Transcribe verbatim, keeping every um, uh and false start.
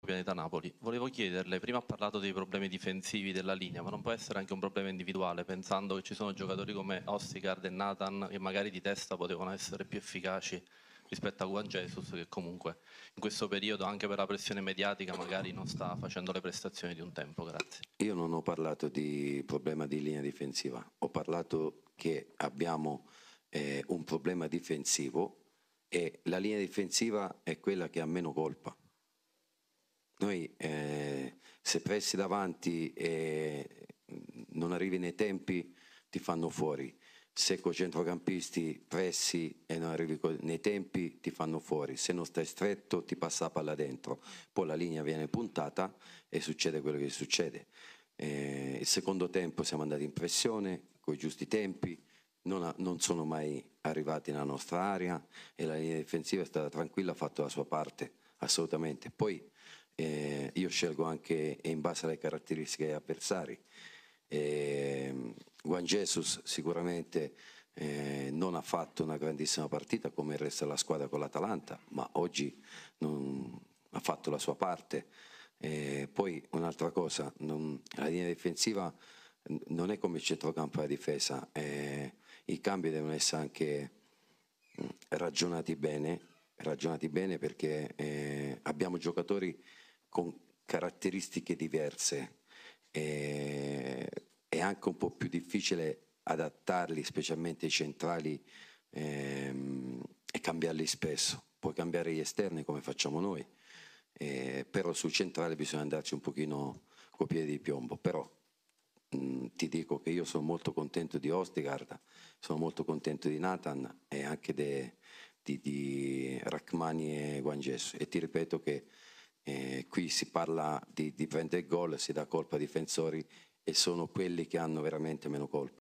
Pianeta Napoli. Volevo chiederle, prima ha parlato dei problemi difensivi della linea, ma non può essere anche un problema individuale, pensando che ci sono giocatori come Ostigard e Nathan che magari di testa potevano essere più efficaci rispetto a Juan Jesus, che comunque in questo periodo, anche per la pressione mediatica, magari non sta facendo le prestazioni di un tempo. Grazie. Io non ho parlato di problema di linea difensiva, ho parlato che abbiamo eh, un problema difensivo e la linea difensiva è quella che ha meno colpa. Noi eh, se pressi davanti e non arrivi nei tempi ti fanno fuori, se con centrocampisti pressi e non arrivi nei tempi ti fanno fuori, se non stai stretto ti passa la palla dentro, poi la linea viene puntata e succede quello che succede. Eh, il secondo tempo siamo andati in pressione con i giusti tempi, non, ha, non sono mai arrivati nella nostra area e la linea difensiva è stata tranquilla, ha fatto la sua parte assolutamente. Poi eh, io scelgo anche in base alle caratteristiche degli avversari. Eh, Juan Jesus sicuramente eh, non ha fatto una grandissima partita come il resto della squadra con l'Atalanta, ma oggi non, ha fatto la sua parte. Eh, poi un'altra cosa, non, la linea difensiva non è come il centrocampo e la difesa, eh, i cambi devono essere anche mh, ragionati bene, ragionati bene perché eh, abbiamo giocatori con caratteristiche diverse. E, è anche un po' più difficile adattarli, specialmente i centrali, ehm, e cambiarli spesso. Puoi cambiare gli esterni come facciamo noi, eh, però sul centrale bisogna andarci un pochino con piedi di piombo. Però mh, ti dico che io sono molto contento di Ostigard, sono molto contento di Nathan e anche de, di, di Rachmani e Juan Jesus. E ti ripeto che Eh, qui si parla di, di prendere gol, si dà colpa ai difensori e sono quelli che hanno veramente meno colpa.